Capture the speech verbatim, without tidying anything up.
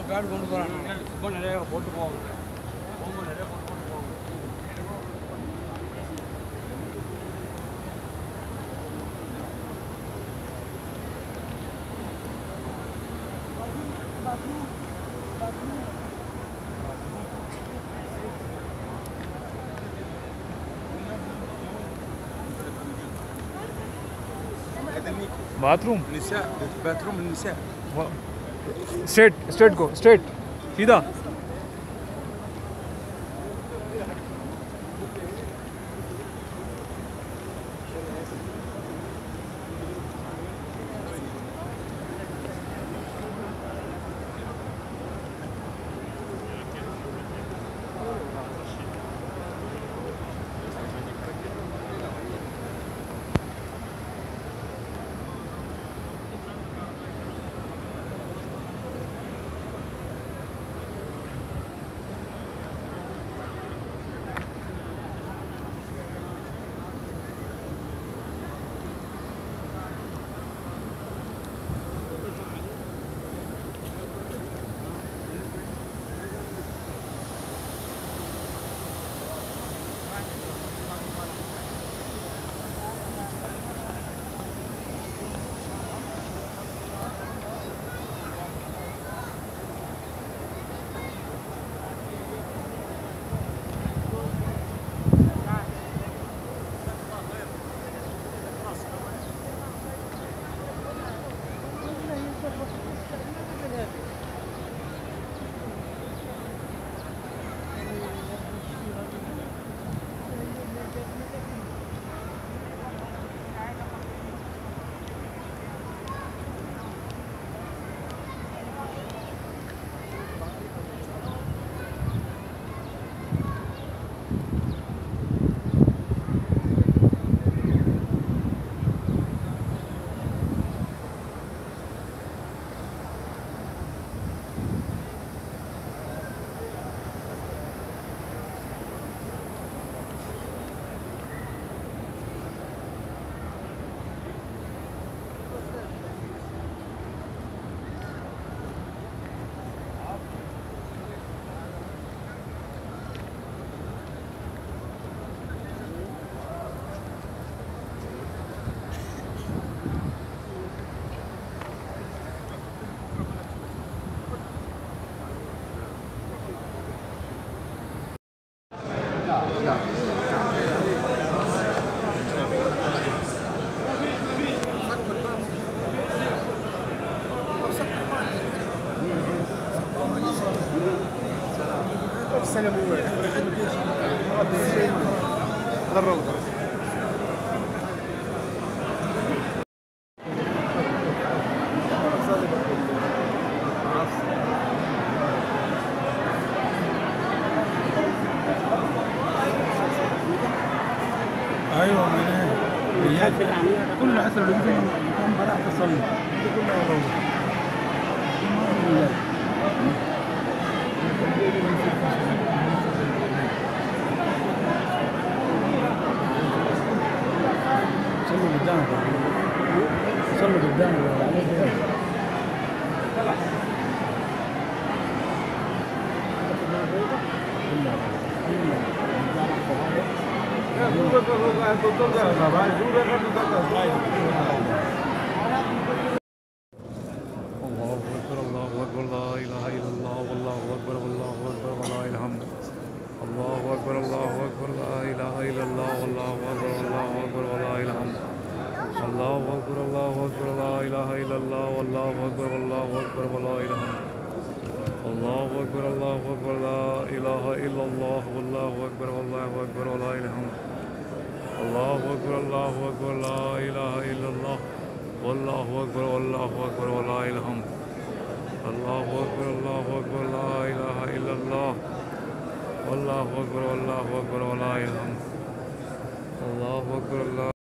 बाथरूम निसाء bathroom النساء straight straight को straight सीधा ايوه ما كل حسب اللي كان براح تصلي صلوا قدامك صلوا قدامك الله أكبر الله أكبر لا إله إلا الله والله أكبر والله أكبر ولا الحمد الله أكبر الله أكبر لا إله إلا الله والله أكبر والله أكبر ولا الحمد الله أكبر الله أكبر لا إله إلا الله والله أكبر والله أكبر ولا الحمد الله أكبر الله أكبر لا إله إلا الله والله أكبر والله أكبر ولا الحمد الله أكبر الله أكبر لا إله إلا الله والله أكبر والله أكبر ولا الحمد الله أكبر الله أكبر لا إله إلا الله والله أكبر والله أكبر ولا الحمد الله أكبر الله